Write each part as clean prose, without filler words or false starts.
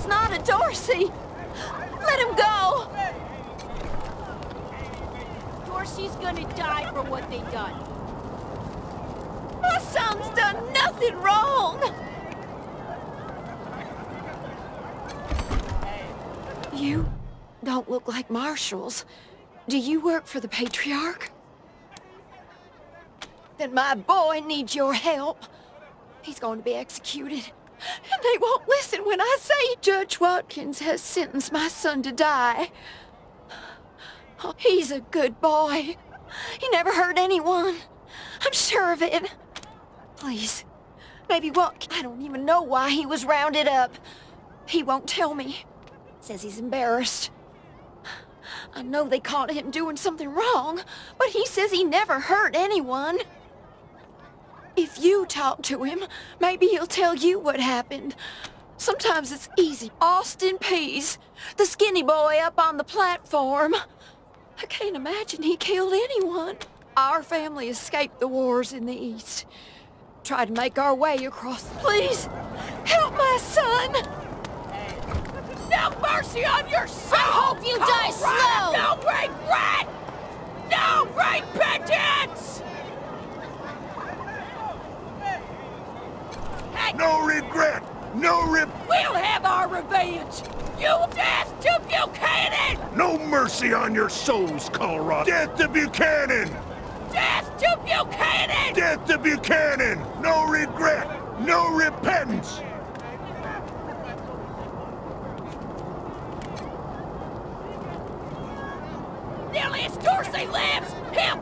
not a Dorsey. Let him go. Dorsey's gonna die for what they done. My son's done nothing wrong. You don't look like marshals. Do you work for the Patriarch? Then my boy needs your help. He's going to be executed. And they won't listen when I say Judge Watkins has sentenced my son to die. Oh, he's a good boy. He never hurt anyone. I'm sure of it. Please, maybe I don't even know why he was rounded up. He won't tell me. Says he's embarrassed. I know they caught him doing something wrong, but he says he never hurt anyone. If you talk to him, maybe he'll tell you what happened. Sometimes it's easy. Austin Pease, the skinny boy up on the platform. I can't imagine he killed anyone. Our family escaped the wars in the East. Tried to make our way across. Please, help my son! No mercy on your soul! I hope you die slow! No regret! No repentance! Hey. No regret! We'll have our revenge! You death to Buchanan! No mercy on your souls, Colorado! Death to Buchanan! Death to Buchanan! Death to Buchanan! No regret! No repentance! Nearly Dorsey lives! Him!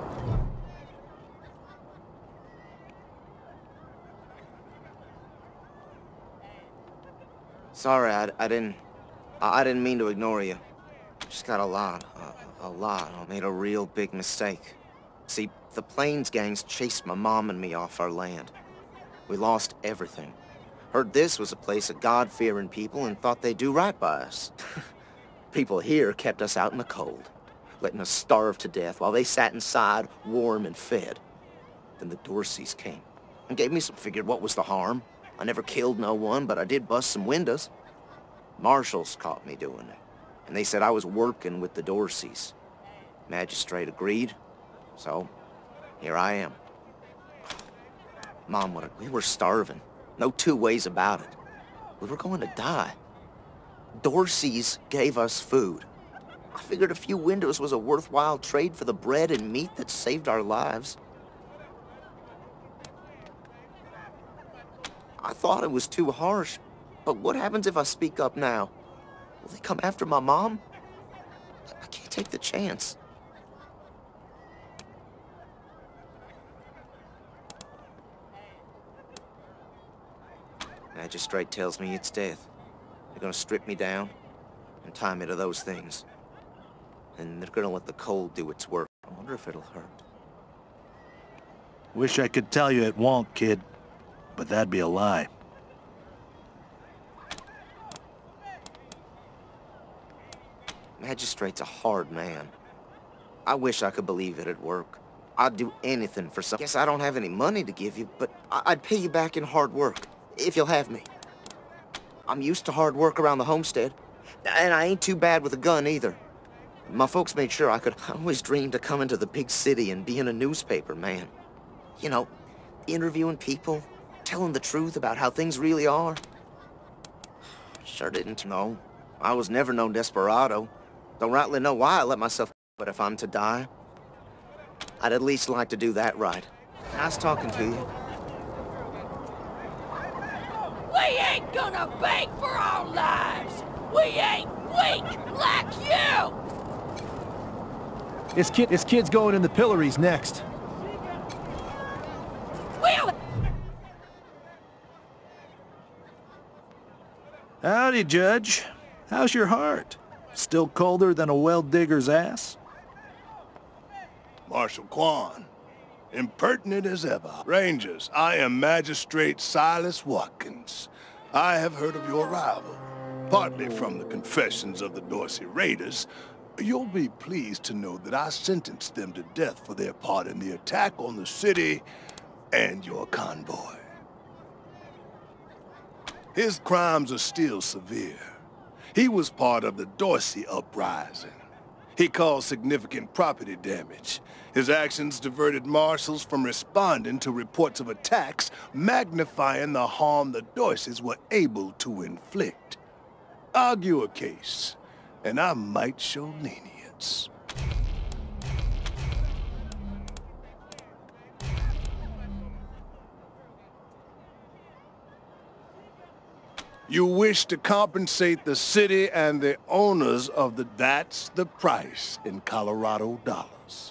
Sorry, I didn't mean to ignore you. Just got a lot. I made a real big mistake. See, the Plains gangs chased my mom and me off our land. We lost everything. Heard this was a place of God-fearing people and thought they'd do right by us. People here kept us out in the cold, letting us starve to death while they sat inside, warm and fed. Then the Dorseys came and gave me some. Figured what was the harm? I never killed no one, but I did bust some windows. Marshals caught me doing it, and they said I was working with the Dorseys. Magistrate agreed, so here I am. Mom, we were starving. No two ways about it. We were going to die. Dorseys gave us food. I figured a few windows was a worthwhile trade for the bread and meat that saved our lives. I thought it was too harsh, but what happens if I speak up now? Will they come after my mom? I can't take the chance. Magistrate tells me it's death. They're gonna strip me down and tie me to those things. And they're gonna let the cold do its work. I wonder if it'll hurt. Wish I could tell you it won't, kid. But that'd be a lie. Magistrate's a hard man. I wish I could believe it'd work. I'd do anything for some. Guess I don't have any money to give you, but I'd pay you back in hard work, if you'll have me. I'm used to hard work around the homestead, and I ain't too bad with a gun either. My folks made sure I could. I always dreamed of coming to the big city and being a newspaper man. You know, interviewing people, telling the truth about how things really are. Sure didn't know. I was never no desperado. Don't rightly know why I let myself, but if I'm to die, I'd at least like to do that right. Nice talking to you. We ain't gonna beg for our lives! We ain't weak like you! This kid's going in the pillories next. We'll... Howdy, Judge. How's your heart? Still colder than a well-digger's ass? Marshal Quan, impertinent as ever. Rangers, I am Magistrate Silas Watkins. I have heard of your arrival, partly from the confessions of the Dorsey Raiders. You'll be pleased to know that I sentenced them to death for their part in the attack on the city and your convoy. His crimes are still severe, He was part of the Dorsey uprising. He caused significant property damage. His actions diverted marshals from responding to reports of attacks, magnifying the harm the Dorseys were able to inflict. Argue a case, and I might show lenience. You wish to compensate the city and the owners of the... That's the price in Colorado dollars.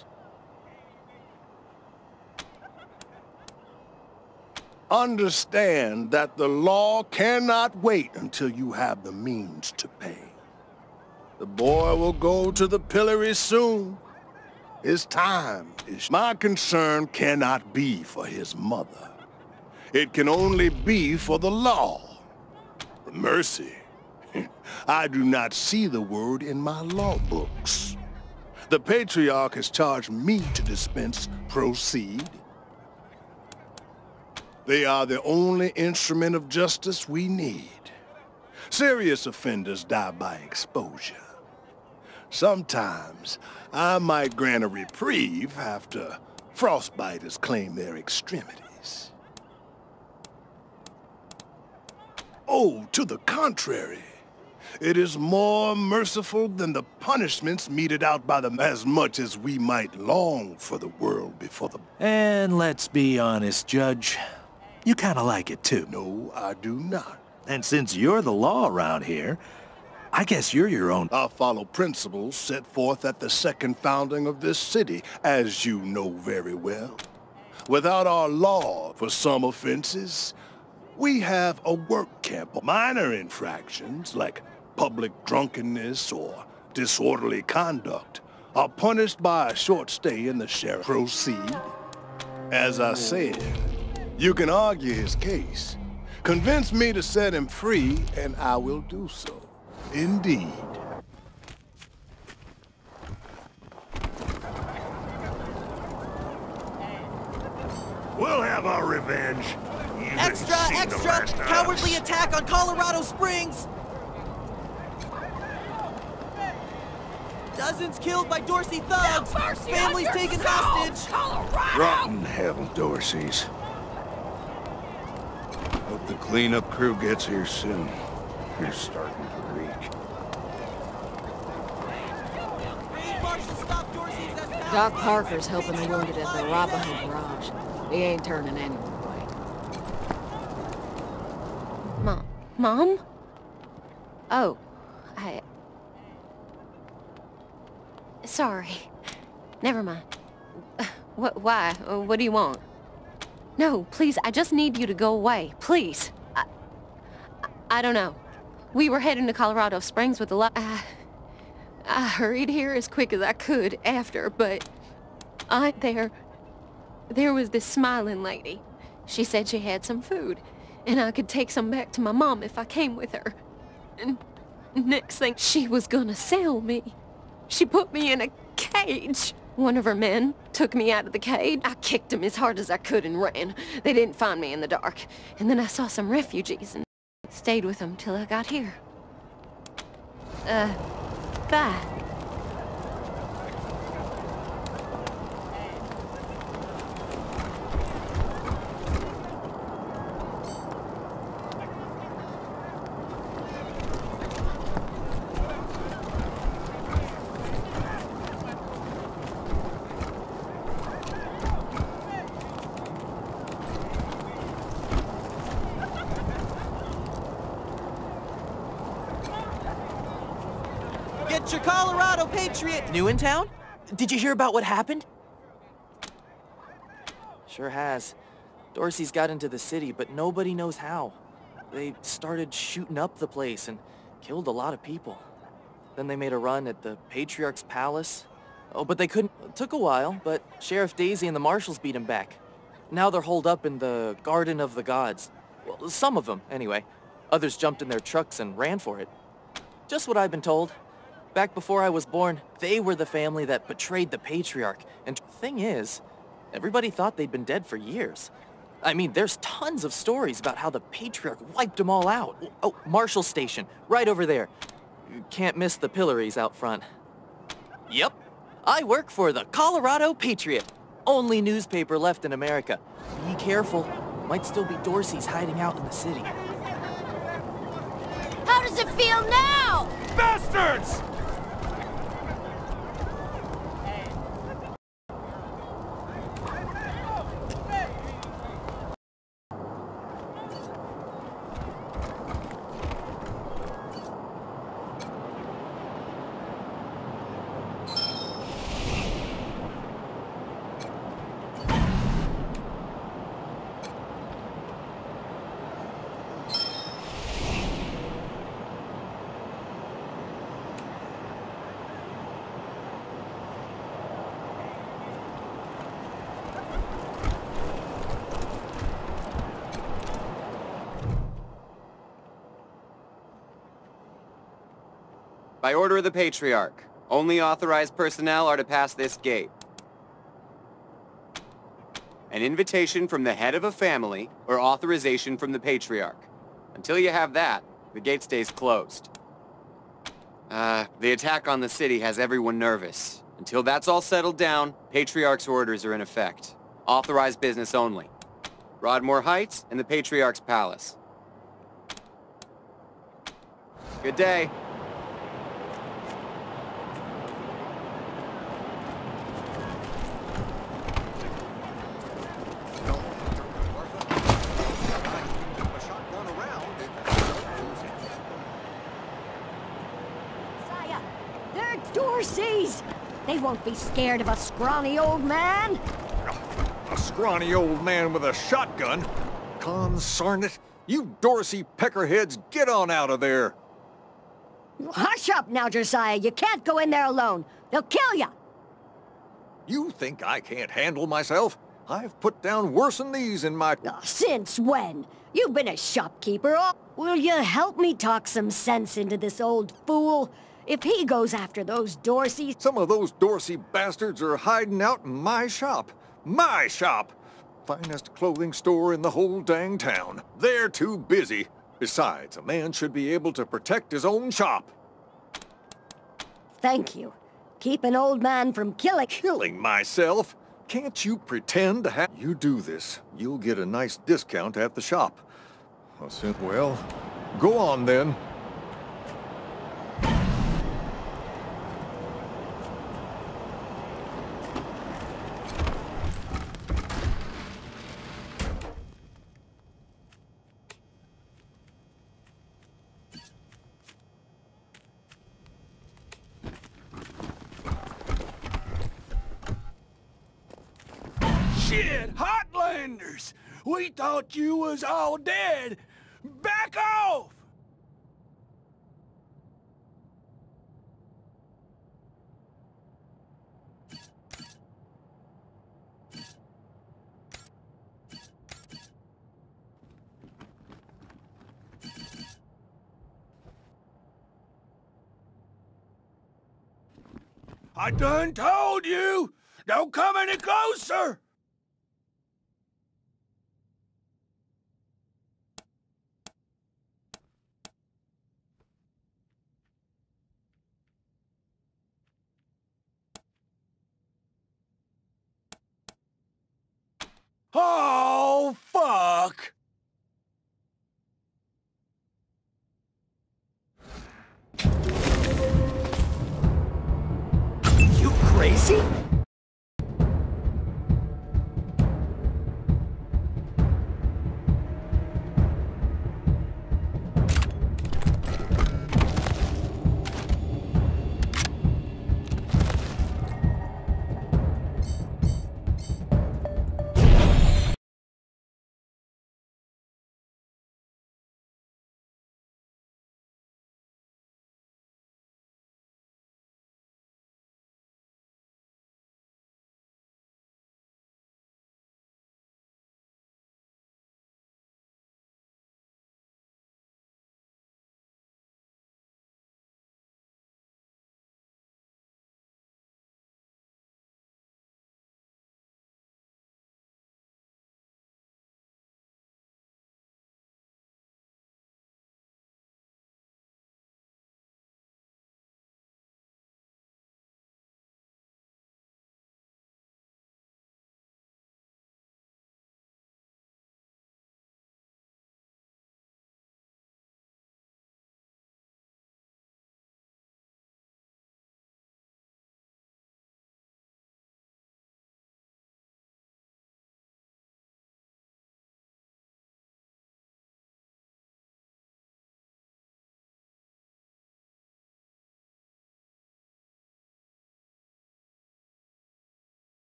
Understand that the law cannot wait until you have the means to pay. The boy will go to the pillory soon. His time is... My concern cannot be for his mother. It can only be for the law. Mercy. I do not see the word in my law books. The Patriarch has charged me to dispense proceed. They are the only instrument of justice we need. Serious offenders die by exposure. Sometimes I might grant a reprieve after frostbiters claim their extremities. Oh, to the contrary. It is more merciful than the punishments meted out by them, as much as we might long for the world before the... And let's be honest, Judge. You kinda like it too. No, I do not. And since you're the law around here, I guess you're your own... I follow principles set forth at the second founding of this city, as you know very well. Without our law for some offenses, we have a work camp. Minor infractions, like public drunkenness or disorderly conduct, are punished by a short stay in the sheriff. Proceed. As I said, you can argue his case. Convince me to set him free, and I will do so. Indeed. We'll have our revenge. Extra, extra! Cowardly attack on Colorado Springs! Dozens killed by Dorsey thugs! Families taken hostage! Rotten hell, Dorseys. Hope the cleanup crew gets here soon. You're starting to reek. Doc Parker's helping the wounded at the Arapaho Garage. He ain't turning anyone away. Mom? Oh, Sorry. Never mind. Why? What do you want? No, please, I just need you to go away. Please. I don't know. We were heading to Colorado Springs with a lot... I hurried here as quick as I could after, but... There was this smiling lady. She said she had some food, and I could take some back to my mom if I came with her. And next thing, she was gonna sell me. She put me in a cage. One of her men took me out of the cage. I kicked him as hard as I could and ran. They didn't find me in the dark. And then I saw some refugees and stayed with them till I got here. Bye. Get your Colorado Patriot! New in town? Did you hear about what happened? Sure has. Dorsey's got into the city, but nobody knows how. They started shooting up the place and killed a lot of people. Then they made a run at the Patriarch's palace. Oh, but they couldn't. It took a while, but Sheriff Daisy and the marshals beat him back. Now they're holed up in the Garden of the Gods. Well, some of them, anyway. Others jumped in their trucks and ran for it. Just what I've been told. Back before I was born, they were the family that betrayed the Patriarch. And the thing is, everybody thought they'd been dead for years. I mean, there's tons of stories about how the Patriarch wiped them all out. Oh, Marshall Station, right over there. Can't miss the pillories out front. Yep, I work for the Colorado Patriot. Only newspaper left in America. Be careful. Might still be Dorsey's hiding out in the city. How does it feel now? Bastards! By order of the Patriarch, only authorized personnel are to pass this gate. An invitation from the head of a family or authorization from the Patriarch. Until you have that, the gate stays closed. The attack on the city has everyone nervous. Until that's all settled down, Patriarch's orders are in effect. Authorized business only. Broadmoor Heights and the Patriarch's Palace. Good day. They're Dorseys! They won't be scared of a scrawny old man. A scrawny old man with a shotgun? Consarn it! You Dorsey peckerheads, get on out of there! Hush up now, Josiah. You can't go in there alone. They'll kill you. You think I can't handle myself? I've put down worse than these in my... Since when? You've been a shopkeeper. Oh, will you help me talk some sense into this old fool? If he goes after those Dorseys... Some of those Dorsey bastards are hiding out in my shop. My shop! Finest clothing store in the whole dang town. They're too busy. Besides, a man should be able to protect his own shop. Thank you. Keep an old man from killing... Killing myself? Can't you pretend to have... You do this, you'll get a nice discount at the shop. Well, go on then. Shit, Hotlanders! We thought you was all dead! Back off! I done told you! Don't come any closer!